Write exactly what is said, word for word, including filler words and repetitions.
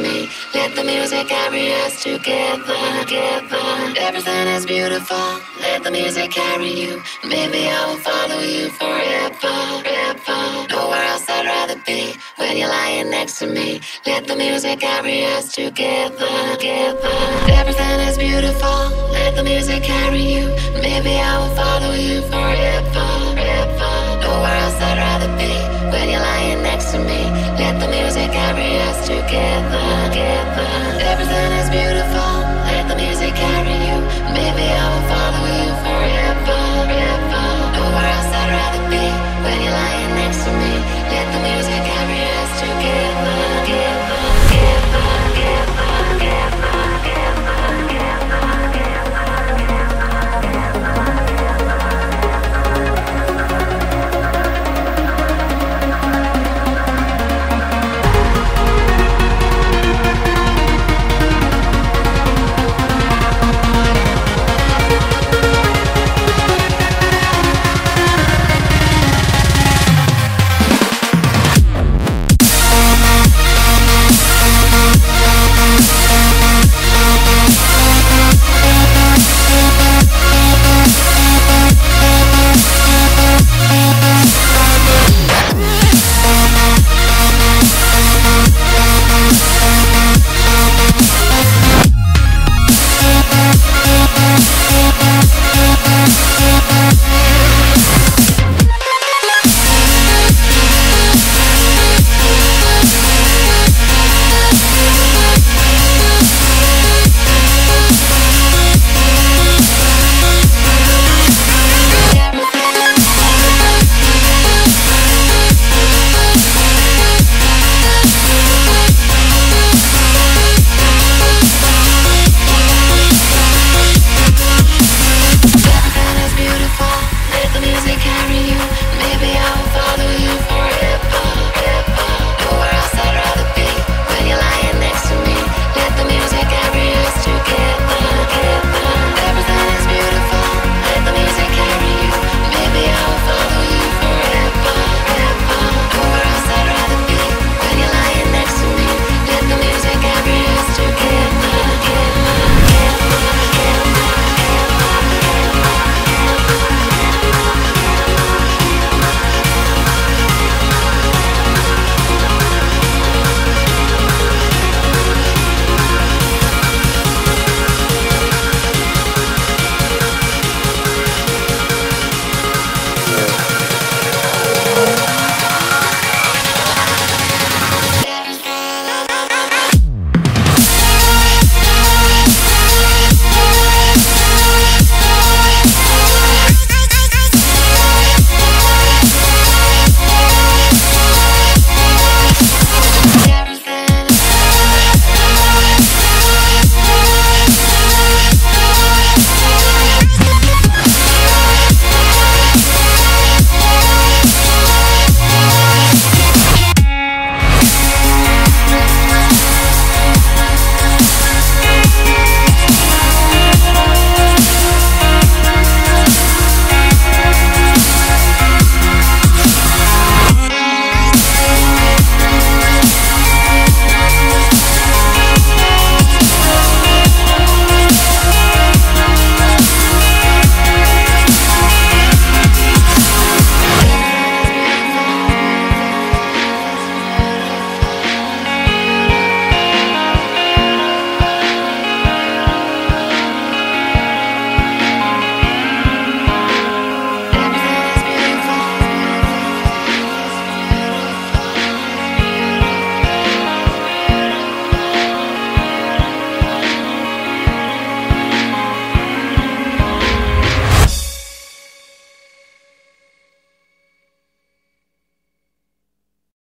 me. Let the music carry us together, together. Everything is beautiful. Let the music carry you. Maybe I will follow you forever, forever. Nowhere else I'd rather be when you're lying next to me. Let the music carry us together, together. Everything is beautiful. Let the music carry you. Maybe I will follow you forever, forever. Nowhere else I'd rather be when you're lying next to me. Let the music carry us together, together. Everything is beautiful. Let the music carry you. Maybe I will follow you forever, forever. Nowhere else I'd rather be when you're lying next to me. Let the music